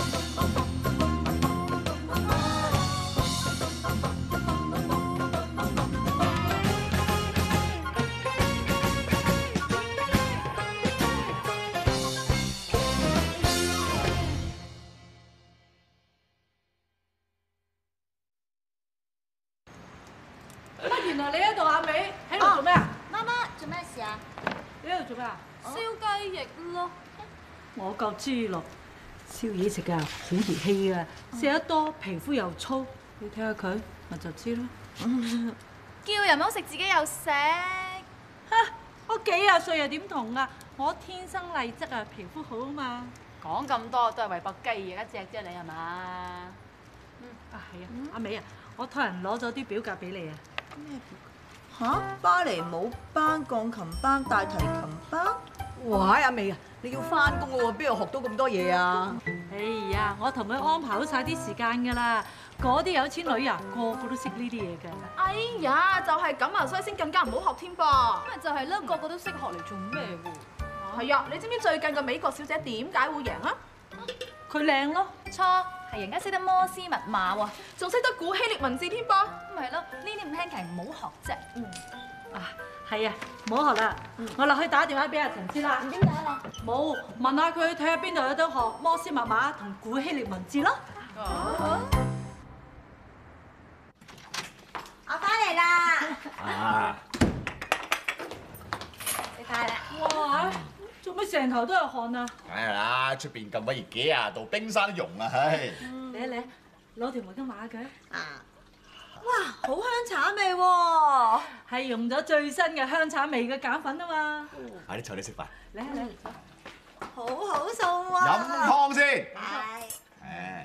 原來你喺度阿美喺度做咩啊？ 媽媽做咩事啊？ 你喺度做咩啊？ 燒雞翼咯。 我夠知咯，燒嘢食啊，好熱氣啊，食得多皮膚又粗，你睇下佢咪就知咯。 叫人唔好食，自己又食。 我幾廿歲又點同啊？我天生麗質啊，皮膚好啊嘛。 講咁多都係為博雞翼一隻啫，你係嘛？ 啊係啊，阿美啊，我託人攞咗啲表格俾你啊。 咩表？嚇！芭蕾舞班、鋼琴班、大提琴班。 哇！阿美啊，你要翻工喎，邊度學到咁多嘢啊？ 哎呀，我同佢安排好晒啲時間㗎啦。嗰啲有錢女啊，個個都識呢啲嘢㗎。 哎呀，就係咁啊，所以先更加唔好學添噃。 咪就係咯，個個都識學嚟做咩喎？ 係啊，你知唔知最近個美國小姐點解會贏啊？ 佢靚咯。 錯，係人家識得摩斯密碼喎， 仲識得古希臘文字添噃。 咪係咯，呢啲咁輕騎唔好學啫。 啊，係啊，唔好學啦。我落去打電話俾阿陳先啦。 點解啊？ 冇，問下佢睇下邊度有得學摩斯密碼同古希臘文字咯。 我翻嚟啦！ 啊！ 你睇啦。 哇！做乜成頭都係汗啊？ 梗係啦，出邊咁鬼熱幾廿度，冰山都融啊！唉， 嚟啊嚟啊，攞條毛巾抹下佢。 啊！哇，好香橙味喎！ 係用咗最新嘅香橙味嘅鹼粉啊嘛。 快啲坐低食飯。 嚟啊嚟啊！ 好好餸喎！ 飲湯先。 係。 誒，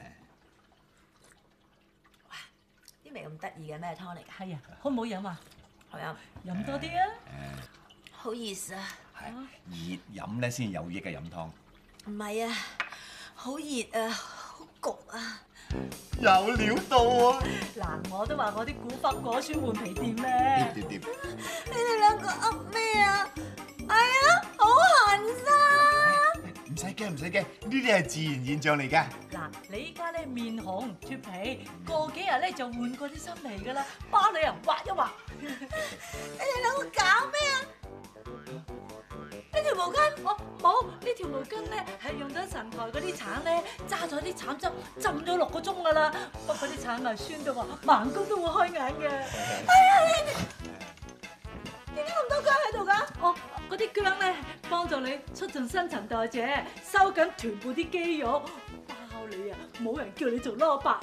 啲味咁得意嘅咩湯嚟㗎？ 係啊，好唔好飲啊？ 好飲。 飲多啲啊！ 好熱啊！ 係熱飲咧先有益嘅飲湯。 唔係啊，好熱啊，好焗啊！ 有料到啊！ 嗱，我都話我啲古法果酸換皮店咧。 掂。 你哋兩個噏咩啊？哎呀，好痕啊！ 唔使驚，呢啲係自然現象嚟㗎。 嗱，你依家咧面紅脱皮，過幾日咧就換過啲新皮㗎啦。巴你啊，畫一畫。 你哋兩個搞咩啊？呢條毛巾， 我冇呢條毛巾咧，係用咗神台嗰啲橙咧，揸咗啲橙汁浸咗6個鐘㗎啦。不過啲橙係酸到話盲公都會開眼嘅。 哎呀，你點解咁多薑喺度㗎？ 哦，嗰啲薑咧幫助你促進新陳代謝，收緊臀部啲肌肉，包你啊！冇人叫你做蘿蔔。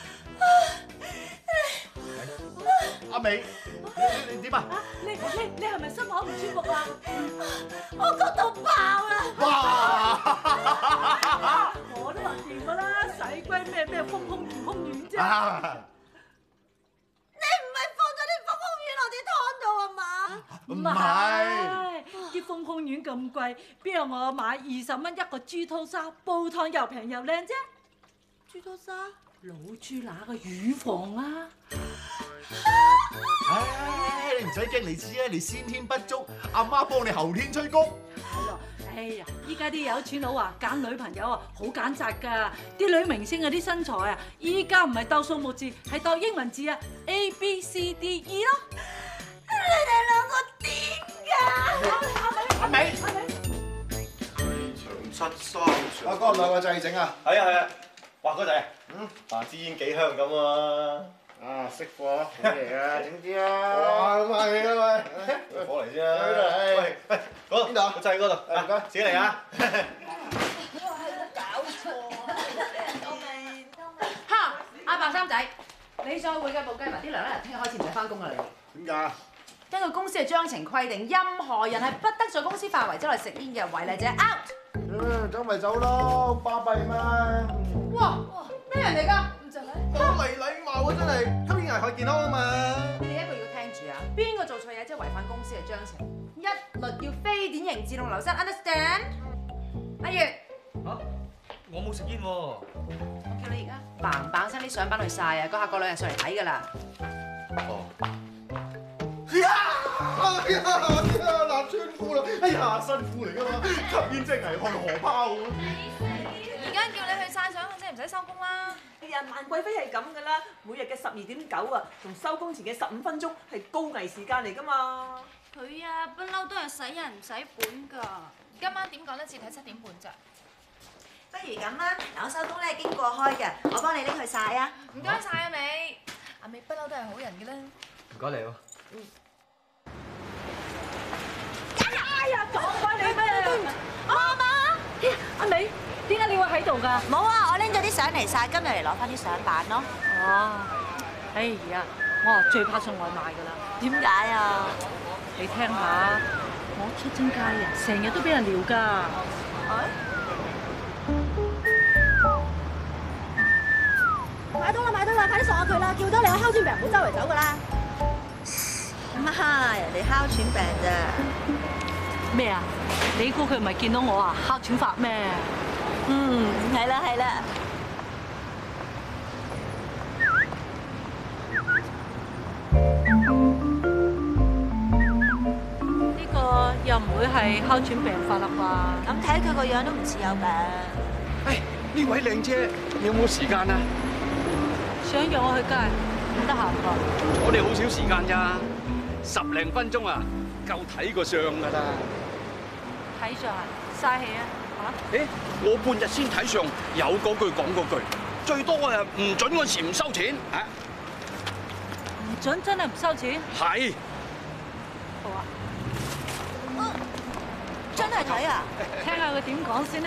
阿美，你點啊？ 你係咪心口唔舒服啊？ 我嗰度爆啦！ 哇！我都話掂㗎啦，使鬼咩風空魚空丸啫。 你唔係放咗啲風空丸落啲湯度啊嘛？ 唔係， 啲風空丸咁貴，邊有我買20蚊一個豬肚沙，煲湯又平又靚啫。 豬肚沙？ 老豬乸嘅乳房啊！ 唉，你唔使驚，你知啊，你先天不足，阿媽幫你後天催谷。 哎呀，依家啲有錢佬啊，揀女朋友啊，好揀擇㗎。啲女明星嗰啲身材啊，依家唔係鬥數目字，係鬥英文字啊 ，A B C D E 咯。 你哋兩個癲㗎！ 阿美， 長七三阿哥唔係個掣整啊？ 係啊，哇哥仔，支煙幾香咁啊！ 啊，識貨，好嘢啊，整啲啊！ 哇，咁係啊喂，火嚟先啊！喂，嗰度邊度？個掣嗰度，唔該，自己嚟啊！ 搞錯啊！救命！ 哈！阿白衫仔，你再會計部計埋啲糧咧，聽日開始唔使翻工㗎啦你。 點解？ 根據公司嘅章程規定，任何人係不得在公司範圍之內食煙嘅，違例者 out。 走咪走咯，巴閉咩？ 哇！咩人嚟㗎？唔就係。 好沒禮貌啊！真係吸煙危害健康啊嘛！ 你哋一個要聽住啊！邊個做錯嘢即係違反公司嘅章程，一律要非典型自動流失 ，understand？ 阿月， 我冇食煙喎。 我叫你而家嘭嘭聲啲相板去晒啊！個客過2日上嚟睇㗎啦。 爛穿褲啦！哎呀，新褲嚟㗎嘛，吸煙真係危害荷包。 而家叫你去晒相，即係唔使啊，萬貴妃係咁噶啦，每日嘅12.9啊，同收工前嘅15分鐘係高危時間嚟噶嘛。 佢啊，不嬲都係使人唔使本㗎。今晚點講咧？只睇7點半咋。 不如咁啦，我收工咧經過開嘅，我幫你拎去曬啊。 唔該晒阿美，阿美不嬲都係好人嘅啦。 唔該你喎。 哎呀，講翻你咩？阿美，點解你會喺度㗎？ 冇啊，我拎咗啲相嚟曬，今日嚟攞翻啲相版咯。 哦，哎呀，我啊最怕送外賣㗎啦。 點解啊？ 你聽下，我出親街啊，成日都俾人撩㗎。 買到啦，快啲索下佢啦！叫得你有哮喘病，唔好周圍走㗎啦。媽，人哋哮喘病咋？ 咩啊？你估佢唔係見到我啊，哮喘發咩？ 係啦係啦。 呢個又唔會係哮喘病發啦啩？ 咁睇佢個樣都唔似有病。 誒，呢位靚姐，你有冇時間啊？ 想約我去街，唔得閒噃。 我哋好少時間咋，10零分鐘啊，夠睇個相㗎啦。 睇相啊，嘥氣啊嚇！ 誒，我半日先睇相，有嗰句講嗰句，最多啊唔準嗰時唔收錢嚇。 唔準真係唔收錢？ 係。 好啊， 真係睇啊！ 聽下佢點講先啦。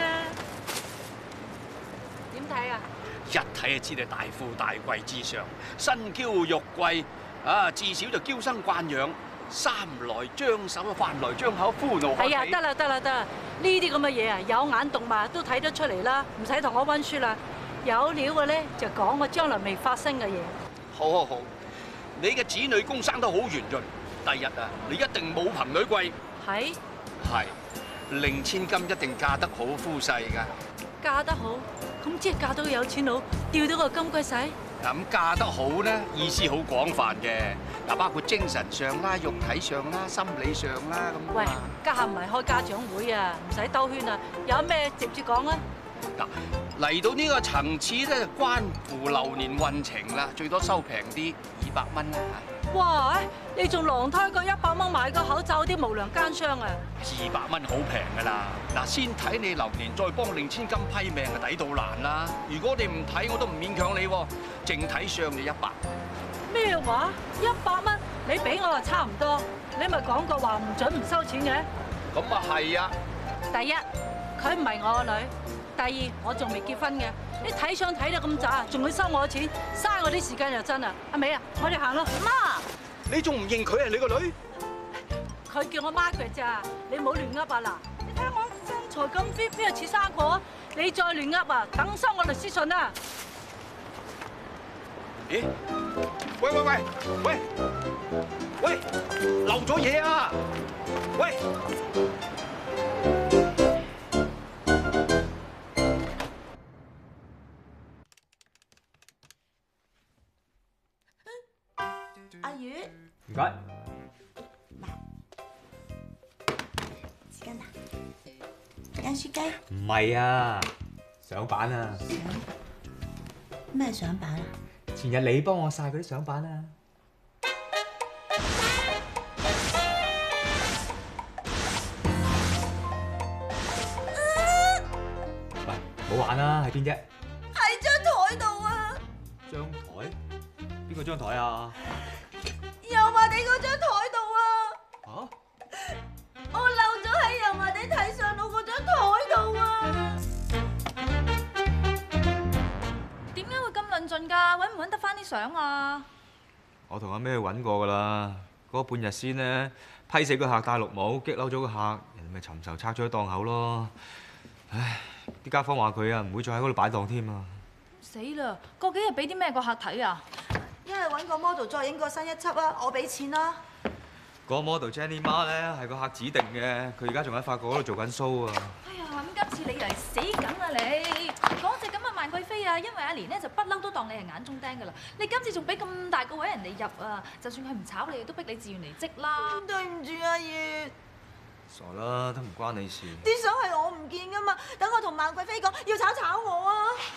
點睇啊？ 一睇就知你大富大貴之上，身嬌肉貴啊！至少就嬌生慣養，衫來張手，飯來張口，呼怒喝係啊， 起。 得啦得啦得啦，呢啲咁嘅嘢啊，有眼動脈都睇得出嚟啦，唔使同我溫書啦。有料嘅咧就講我將來未發生嘅嘢。 好好好，你嘅子女宮生得好圓潤，第日啊，你一定冇憑女貴。 係係，令千金一定嫁得好夫婿㗎。 嫁得好，咁即係嫁到個有錢佬，釣到個金龜婿。 咁嫁得好呢，意思好廣泛嘅，嗱，包括精神上啦、肉體上啦、心理上啦咁。 喂，家下唔係開家長會啊，唔使兜圈啊，有咩直接講啊。 嗱，嚟到呢個層次咧，就關乎流年運程啦，最多收平啲200蚊啦嚇。 哇！你仲狼胎過100蚊買個口罩啲無良奸商啊 ！200蚊好平㗎啦，嗱，先睇你流年，再幫令千金批命啊，抵到難啦！如果你唔睇，我都唔勉強你喎，淨睇相就100。 咩話？100蚊？你俾我啊差唔多，你咪講過話唔準唔收錢嘅。 咁啊係啊！ 第一，佢唔係我個女；第二，我仲未結婚嘅。你睇相睇得咁渣，仲要收我錢，嘥我啲時間又真啊！阿美啊，我哋行咯。媽， 你仲唔認佢係你個女？ 佢叫我 Margaret 咋，你唔好亂噏啊嗱！你睇下我身材咁 fit，邊度似生果啊？你再亂噏啊，等收我律師信啊！ 咦？喂喂喂喂喂，漏咗嘢啊！喂！ 阿月， 唔該。 匙羹啊，間雪雞。 唔係啊，相版啊。 咩相版啊？ 前日你幫我曬嗰啲相版啊。喂，唔好玩啦，喺邊啫？ 喺張台度啊！ 張台？邊個張台啊？ 油麻地嗰張台度啊！ 嚇？ 我漏咗喺油麻地睇相佬嗰張台度啊！ 點解會咁論盡㗎？揾唔揾得翻啲相啊？ 我同阿咩揾過㗎啦，嗰半日先呢，批死個客戴綠帽，激嬲咗個客，人咪尋仇拆咗檔口咯。唉，啲街坊話佢啊，唔會再喺嗰度擺檔添啊！ 死啦！過幾日俾啲咩個客睇啊？ 一係揾個 model 再影個新一輯啊！我俾錢啦。 嗰個 model Jenny Ma 咧係個客指定嘅，佢而家仲喺法國嗰度做緊 show 啊！ 哎呀，咁今次你嚟死梗啦你！講隻咁嘅萬貴妃啊，因為阿蓮咧就不嬲都當你係眼中釘㗎啦。你今次仲俾咁大個位人哋入啊，就算佢唔炒你，都逼你自願離職啦。 對唔住阿月。 傻啦，都唔關你事。 啲相係我唔見㗎嘛，等我同萬貴妃講，要炒我啊！ 唔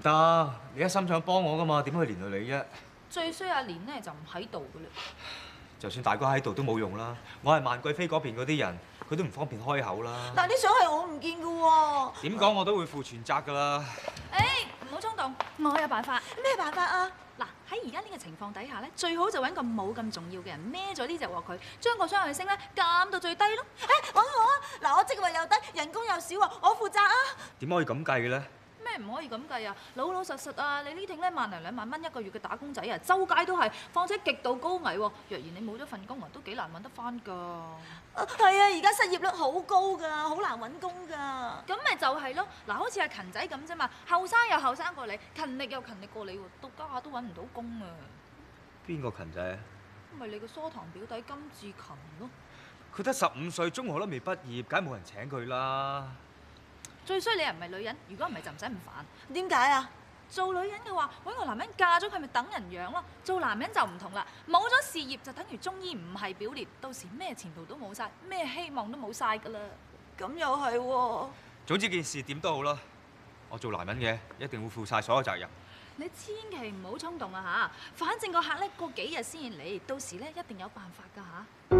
得，你一心想幫我噶嘛，點可以連累你啫？ 最衰阿蓮咧就唔喺度噶啦。 就算大哥喺度都冇用啦，我係萬貴妃嗰邊嗰啲人，佢都唔方便開口啦。 但啲相係我唔見嘅喎。 點講我都會負全責㗎啦。 誒，唔好衝動，我有辦法。 咩辦法啊？ 嗱，喺而家呢個情況底下咧，最好就揾個冇咁重要嘅人孭咗呢隻鑊佢，將個雙向升咧減到最低咯。 揾我啊！嗱，我職位又低，人工又少喎，我負責啊！ 點可以咁計嘅咧？ 咩唔可以咁計啊？老老實實啊！你呢挺咧1零2萬蚊一個月嘅打工仔啊，周街都係，況且極度高危喎。若然你冇咗份工啊，都幾難揾得翻㗎。 係啊，而家失業率好高㗎，好難揾工㗎。 咁咪就係咯。嗱，好似阿勤仔咁啫嘛，後生又後生過你，勤力又勤力過你喎，到家下都揾唔到工啊。 邊個勤仔啊？ 咪你個疏堂表弟金志勤咯。 佢得15歲，中學都未畢業，梗係冇人請佢啦。 最衰你又唔係女人，如果唔係就唔使咁煩。 點解啊？ 做女人嘅話，揾個男人嫁咗佢咪等人養咯。做男人就唔同啦，冇咗事業就等於中醫唔係表列，到時咩前途都冇晒，咩希望都冇晒㗎啦。 咁又係喎。 總之件事點都好啦，我做男人嘅一定會負晒所有責任。 你千祈唔好衝動啊嚇！反正個客咧過幾日先嚟，到時咧一定有辦法㗎嚇。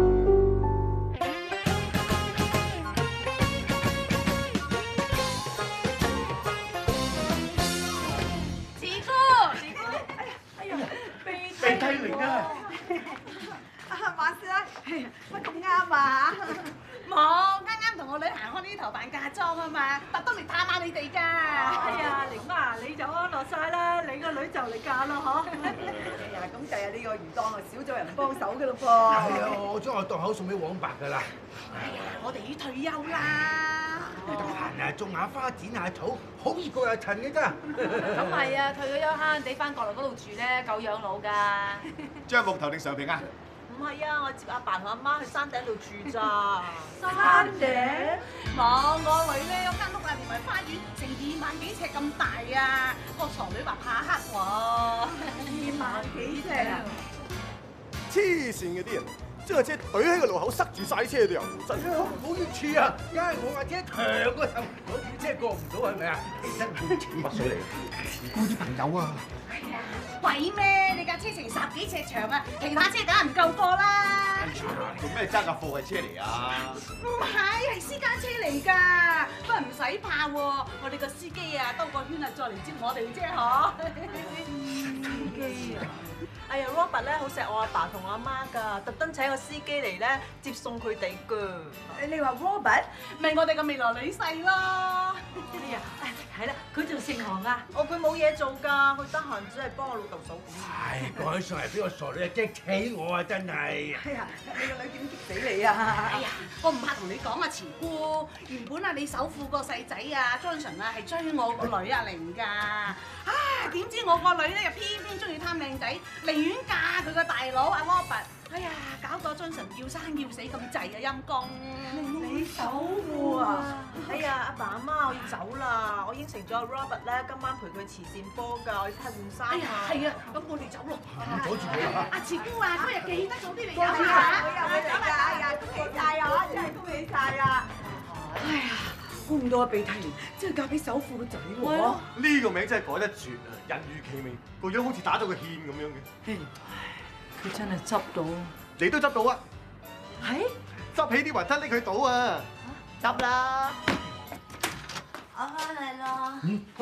鼻涕嚟㗎！ 馬師奶，乜咁啱啊？冇，啱同我女行開呢頭扮嫁妝啊嘛，特登嚟探下你哋㗎。 哎呀，玲媽你就安樂晒啦，你個女就嚟嫁咯嗬。 哎呀，咁第日呢個魚檔啊少咗人幫手㗎咯噃。 係啊，我將我檔口送俾黃伯㗎啦。 哎呀，我哋已退休啦。 你得閒啊，種下花，剪下草，好易過日塵嘅咋。 咁係啊，退咗休慳地翻國內嗰度住咧，夠養老㗎。 張木頭定上邊啊？ 唔係啊，我接阿爸同阿媽去山頂度住咋。 山頂？冇，我女咧有間屋啊，連埋花園，成2萬幾尺咁大啊！個傻女話怕黑喎。2萬幾尺啊！ 黐線嘅啲人，將架車懟喺個路口塞住晒車都又唔真。 好冤處啊！因為我架車長嗰頭，我條車過唔到係咪啊？其實冇錢乜水嚟？嗰啲朋友啊！ 鬼咩？你架車成10幾尺長啊，其他車梗係唔夠貨啦！ 做咩揸架貨櫃車嚟啊？ 唔係私家車嚟㗎，不過唔使怕喎，我哋個司機啊兜個圈啊，再嚟接我哋啫嗬。 司機啊！哎呀 ，Robert 咧好錫我阿爸同我阿媽㗎，特登請個司機嚟咧接送佢哋㗎。 你話 Robert 咪我哋個未來女婿咯？ 哎呀，係啦，佢做盛行啊。 哦，佢冇嘢做㗎，佢得閒只係幫我老豆手工。 唉，講起上嚟，邊個傻女啊激死我啊！真係。 哎呀，你個女點激死你啊？哎呀，我唔怕同你講啊，慈姑，原本啊你首富個細仔啊 Johnson 啊係追我個女阿玲㗎，點知我個女咧又偏偏中意貪靚仔，寧願嫁佢個大佬阿 Robert。哎呀，搞到 Johnson 要生要死咁滯啊陰公！你首富啊？ 哎呀，阿爸阿媽，我要走啦，我應承咗阿 Robert 咧，今晚陪佢慈善波㗎，我要替換衫啊。 哎呀，係啊，咁我哋走咯。 阻住佢啦！ 阿慈姑啊，今日記得早啲嚟恭喜飲啊！ 佢又嚟㗎，哎呀，恭喜晒啊！真係恭喜晒啊！ 哎呀，估唔到阿鼻涕蓮真係嫁俾首富個仔喎！ 呢個名真係改得絕啊！人如其名，個樣好似打咗個芡咁樣嘅。 佢真係執到。 你都執到啊？ 係？ 執起啲雲吞拎佢倒啊！ 執啦！ 我翻嚟啦。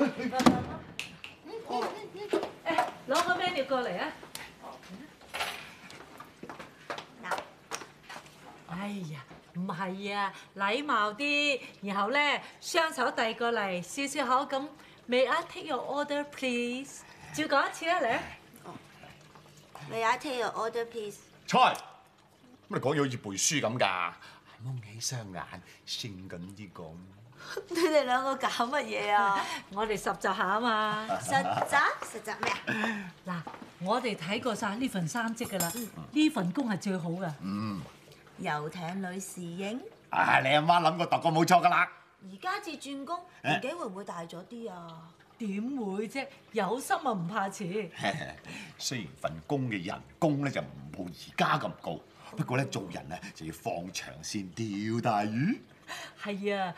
誒，攞個 menu 過嚟啊！哎呀，唔係啊，禮貌啲，然後咧雙手遞過嚟，笑笑口咁。May I take your order, please？ 照講一次啊，嚟。 May I take your order, please？ 菜，乜你講嘢好似背書咁㗎？蒙起雙眼，性感啲講。 你哋兩個搞乜嘢啊？ 我哋實習下啊嘛。 實習咩啊？ 嗱，我哋睇過晒呢份三職㗎啦，呢份工係最好㗎。 遊艇女侍應。 啊，你阿媽諗過度過冇錯㗎啦。 而家至轉工，年紀會唔會大咗啲啊？ 點會啫？有心啊唔怕遲。 雖然份工嘅人工咧就冇而家咁高，不過咧做人咧就要放長線釣大魚。 係啊，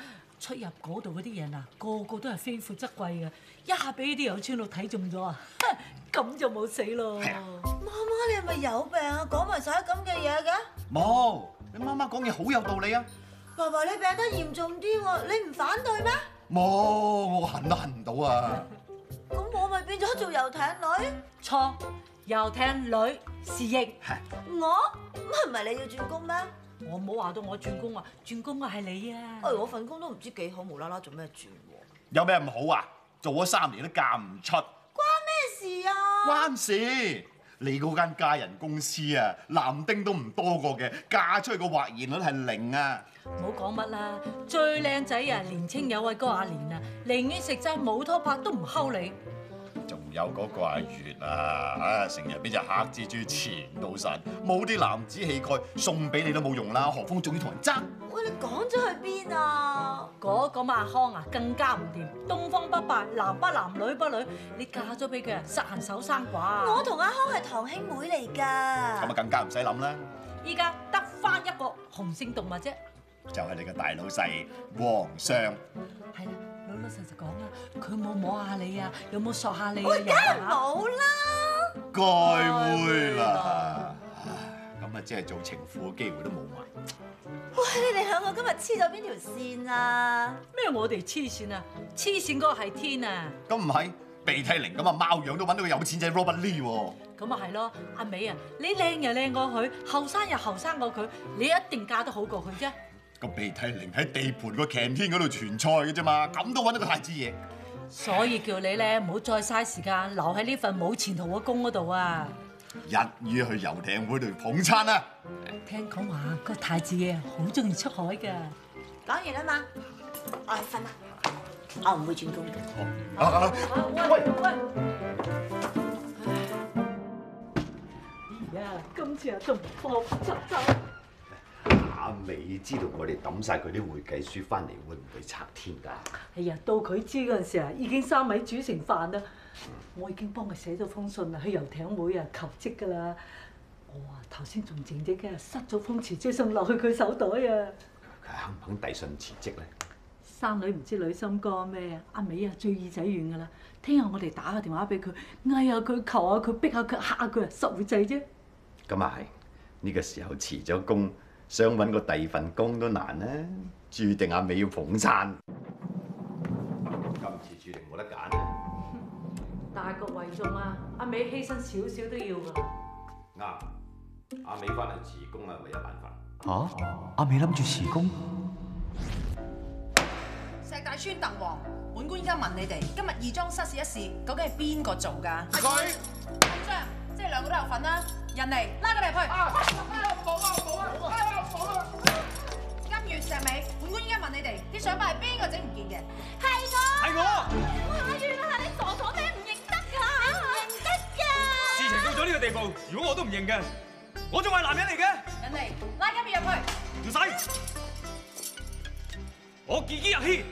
出入嗰度嗰啲人啊，個個都係非富則貴嘅，一下俾呢啲有錢佬睇中咗啊，咁就冇死咯。 媽媽，你係咪有病啊？講埋晒咁嘅嘢嘅？ 冇，你媽媽講嘢好有道理啊！ 爸爸，你病得嚴重啲喎，你唔反對咩？ 冇，我恨都恨唔到啊！ 咁我咪變咗做遊艇女？ 錯，遊艇女是應。 我？唔係你要轉工咩？ 我冇話到我轉工啊，轉工嘅係你啊。 我份工都唔知幾好，無啦啦做咩轉喎？ 有咩唔好啊？做咗3年都嫁唔出， 關咩事啊？ 關事！你嗰間家人公司啊，男丁都唔多過嘅，嫁出去個或然率係0啊！ 唔好講乜啦，最靚仔啊，年青有為嗰阿蓮啊，寧願食齋冇拖拍都唔睺你。 仲有嗰個阿月啊，成日俾隻黑蜘蛛纏到實，冇啲男子氣概，送俾你都冇用啦，何況仲要同人爭？ 喂，你講咗去邊啊？ 嗰個阿康啊，更加唔掂，東方不敗，男不男，女不女，你嫁咗俾佢啊，實行守生寡。 我同阿康係堂兄妹嚟㗎。 咁啊更加唔使諗啦， 依家得返一個雄性動物啫。 就係你個大老細皇上。 係啦，老老實實講啊，佢冇摸下你啊，有冇索下你啊？ 梗係冇啦。 該會啦。咁啊，即係做情婦嘅機會都冇埋。 喂，你哋兩個今日黐咗邊條線啊？ 咩我哋黐線啊？黐線嗰個係天啊！ 咁唔係鼻涕靈咁啊，貓樣都揾到個有錢仔 Robert Lee 喎。 咁啊係咯，阿美啊，你靚又靚過佢，後生又後生過佢，你一定嫁得好過佢啫。 個鼻涕靈喺地盤個 canteen 嗰度傳菜嘅啫嘛，咁都揾到個太子爺。 所以叫你咧唔好再嘥時間留喺呢份冇前途嘅工嗰度啊！ 一於去遊艇會度捧餐啊！ 聽講話個太子爺好中意出海㗎。 講完啦嘛，我去瞓啦，我唔會轉工嘅。 喂！呀，今次啊仲放執走。 阿美知道我哋抌晒佢啲會計書翻嚟，會唔會拆天㗎？ 哎呀，到佢知嗰陣時啊，已經3米煮成飯啦。我已經幫佢寫咗封信啦，去遊艇會啊求職㗎啦。我啊頭先仲靜靜嘅塞咗封辭職信落去佢手袋啊。 佢肯唔肯遞信辭職咧？ 生女唔知女心肝咩？阿美啊最耳仔軟㗎啦。聽日我哋打個電話俾佢，嗌下佢，求下佢，逼下佢，嚇下佢，實會制啫。 咁啊係，呢個時候辭咗工，想揾個第二份工都難啦，註定阿美要捧餐。今次註定冇得揀啊！ 大局為重啊！阿美犧牲少少都要㗎。 啱，阿美翻嚟辭工係唯一辦法。 嚇？阿美諗住辭工？ 石大川鄧王，本官依家問你哋，今日義莊失事一事，究竟係邊個做㗎？係佢。咁張，即係兩個都有份啦。人嚟，拉佢哋入去。金月石美，本官依家問你哋，啲相牌係邊個整唔見嘅？ 係我。 阿月啊，你傻傻咩唔認得㗎？你唔認得㗎？ 事情到咗呢個地步，如果我都唔認嘅，我仲係男人嚟嘅。 人嚟，拉金月入去。 唔使，我自己入去。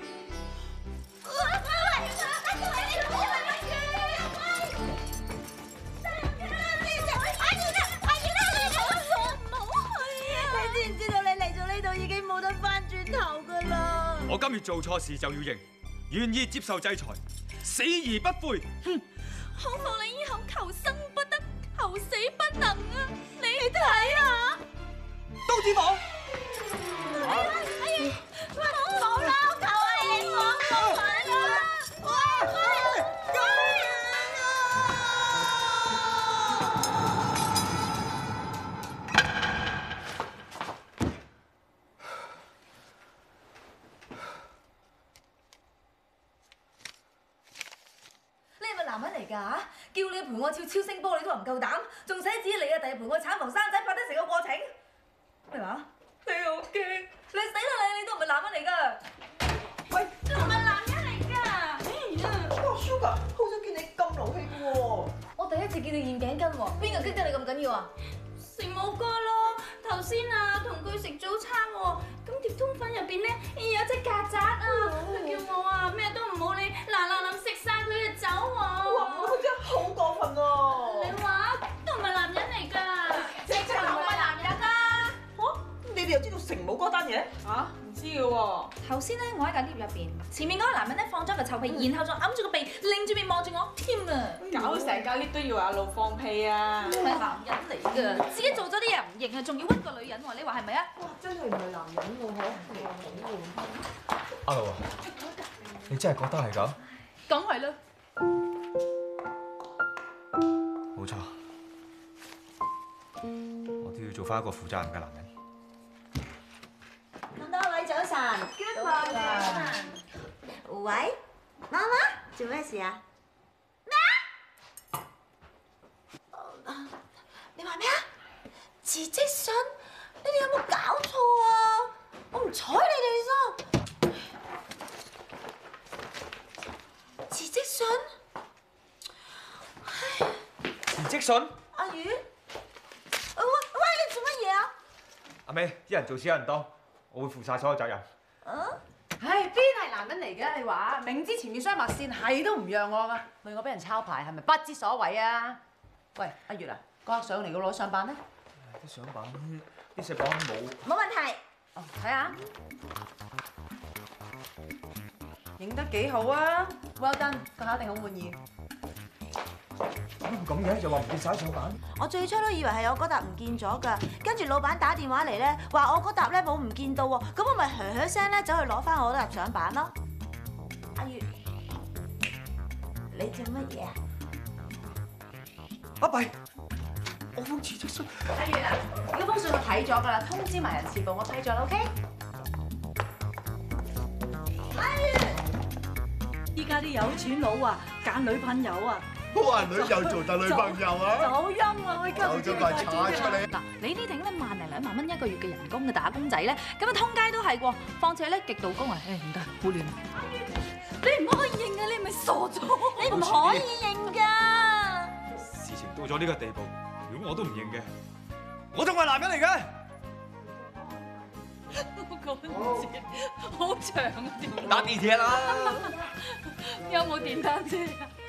我今月做錯事就要認，願意接受制裁，死而不悔。哼！ 好望你以後求生不得，求死不能啊！你睇下， 刀子房。 哎呀，冇啦，求下你放過我啦！ 男人嚟㗎嚇，叫你陪我跳超聲波你都唔夠膽，仲寫紙你啊，第日陪我產房生仔拍得成個過程。咩話？你好驚？你死啦你！你都唔係男人嚟㗎。喂，你唔係男人嚟㗎。哎呀，哇 Sugar，好少見你咁勞氣嘅喎。我第一次見你現頸巾喎，邊個激得你咁緊要啊？ 成冇哥咯，頭先啊同佢食早餐喎，咁碟通粉入邊咧有隻曱甴啊，佢叫我啊咩都唔好理，嗱食晒佢就走喎。 哇！佢真係好過分喎！ 你話都唔係男人嚟㗎，直情唔係男人啦。 嚇！你哋又知道成冇嗰單嘢？ 嚇？唔知嘅喎， 頭先咧，我喺架 lift 入邊，前面嗰個男人咧放咗個臭屁，然後仲揞住個鼻，擰住面望住我添啊！ 搞成架 lift 都要阿路放屁啊！ 唔係男人嚟㗎，自己做咗啲嘢唔認啊，仲要屈個女人喎，你話係咪啊？ 哇！真係唔係男人喎， 阿路啊，你真係覺得係咁？ 梗係啦。 冇錯，我都要做翻一個負責任嘅男人。 咁多位早晨，早晨。喂，媽媽，做咩事啊？咩？你話咩啊？辭職信？你哋有冇搞錯啊？我唔睬你哋咋？辭職信？ 辭職信？ 阿宇，喂，你做乜嘢啊？ 阿美，一人做事有人當，我會負晒所有責任。 唉，邊係男人嚟嘅？你話明知前面雙白線係都唔讓我噶，累我俾人抄牌係咪不知所謂啊？喂，阿月啊，嗰刻上嚟個攞相版咧？ 啲相版，啲石版冇。 冇問題。 哦，睇下，影得幾好啊 ！Well done，個客一定好滿意。 咁嘅，又話唔見晒相版。 我最初都以為係我嗰沓唔見咗㗎，跟住老闆打電話嚟咧，話我嗰沓咧冇唔見到喎，咁我咪噓聲咧走去攞翻我嗰沓相版咯。阿月，你做乜嘢啊？ 阿弊，我封辭職信。 阿月啊，嗰封信我睇咗㗎啦，通知埋人事部，我批咗啦 ，OK？ 阿月， 依家啲有錢佬啊，揀女朋友啊！ 哇！女友做但女朋友啊！ 走音啊！我而家走咗塊叉出嚟。 嗱，你呢頂咧1萬零2萬蚊一個月嘅人工嘅打工仔咧，咁啊通街都係喎，況且咧極度高危，唔得，好亂。你唔可以認啊！你係咪傻咗？ 你唔可以認㗎。 事情到咗呢個地步，如果我都唔認嘅，我仲係男人嚟嘅。 我講唔切，好長啊條路。 搭地鐵啦。 有冇電單車啊？